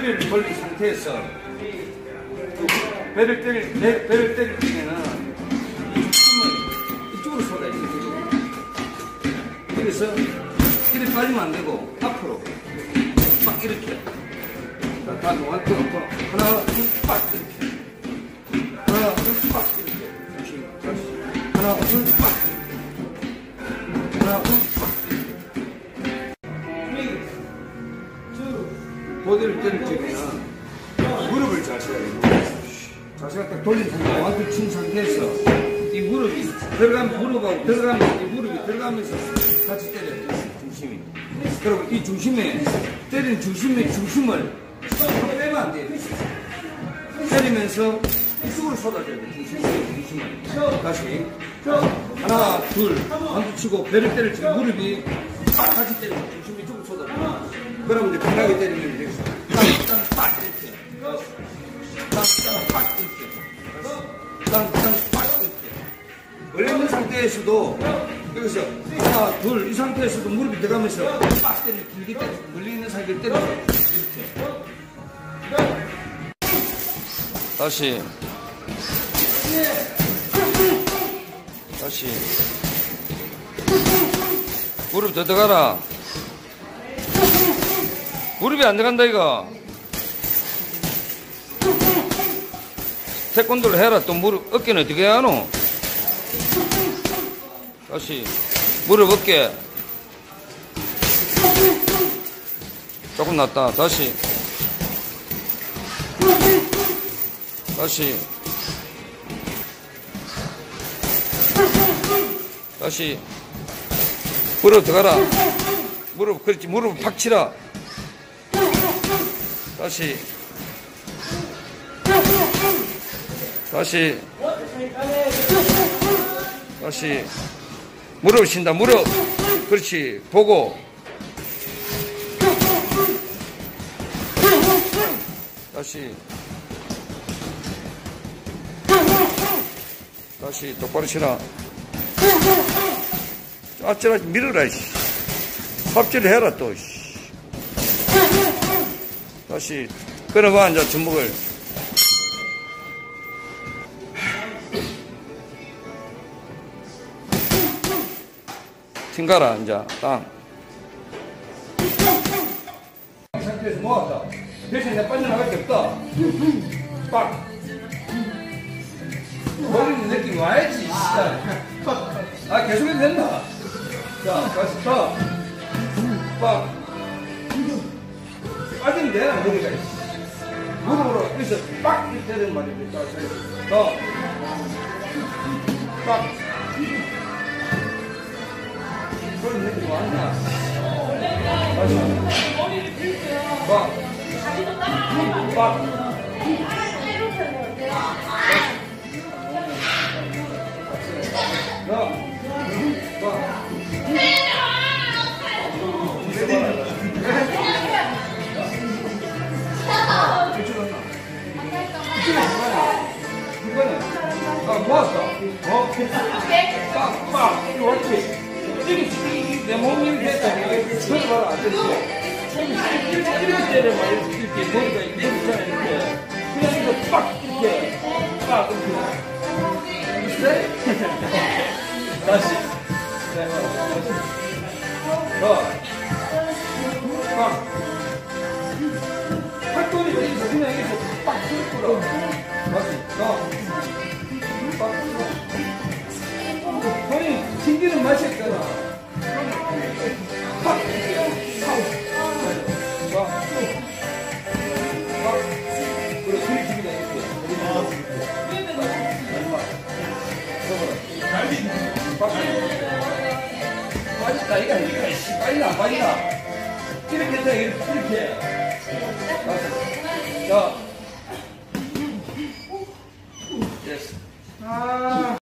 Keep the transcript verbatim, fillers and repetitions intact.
허리를 벌린 상태에서 배를 때릴, 배, 배를 때릴 때는 이 힘을 이쪽으로 쏟아야 돼. 그래서 이렇게 빠지면 안 되고 앞으로 막 이렇게 다 놓고 하나 둘빡 이렇게 하나 둘빡 이렇게 하나 둘빡 하나 둘빡 보드를 때릴 적에는 무릎을 자세가 자세가 딱 돌린 상태, 완전 친 상태에서 이 무릎이 들어가면 무릎하고 들어가면 이 무릎이 들어가면서 같이 때려야 돼요. 중심이. 그리고 이 중심에 때린 중심의 중심을 빼면 안 돼요. 때리면서 이쪽으로 쏟아줘야 돼요. 중심의 중심을. 다시 하나, 둘, 완전 치고 배를 때릴 때 무릎이 같이 때리고 중심이 이쪽으로 쏟아줘요. 그러면 이제 편하게 때리면 되겠어. 땅땅 이렇게. 땅땅 이렇게. 땅땅 이렇게. 원래 있는 상태에서도 여기서 하나, 둘, 이 상태에서도 무릎이 들어가면서 빡 때리고 길게 때리고 멀리 있는 상태를 때려서 이렇게. 다시. 다시. 무릎 더 들어가라. 무릎이 안 들어간다 이거. 태권도를 해라. 또 무릎 어깨는 어떻게 하노? 다시 무릎 어깨 조금 낫다. 다시 다시 다시 무릎 들어가라. 무릎 그렇지. 무릎 팍 치라. 다시 다시 다시 무릎 친다. 무릎 그렇지. 보고 다시 다시 똑바로 치라. 아찔하지 밀어라. 삽질을 해라 또. 다시 끊어봐. 이제 주먹을 튕가라. 이제 땅 상태에서 모았다. 대신 내가 빠져나갈 게 없다. 빡 버리는 느낌 와야지. 아 계속해도 된다. 자 다시 빡 빡 빠지면 되나 머리가. 무릎으로 여기서 빡 이렇게 되는 말입니다. 더 빡 그런 느낌 왔냐? 다시 빡 빡 아, 모았어. 어? 빡, 빡. 이렇게. 이렇게, 내 몸이 이렇게 했다. 들어봐라. 안 됐어. 이렇게 때려봐. 이렇게 머리가 이렇게 있잖아. 이렇게. 그냥 이거 빡, 이렇게. 빡, 이렇게. 있어? 다시. 더. 빡. 팔뚝이 여기서 그냥 여기서 빡, 뚫고 다시. 더. 형이 튕기는 맛이 있잖아. 팍! 팍! 팍! 그래, 소리 죽이다, 이렇게. 팍! 빠졌다, 이거 아니까. 빠지나, 안 빠지나. 이렇게 했다, 이렇게. 자. 됐어. 아.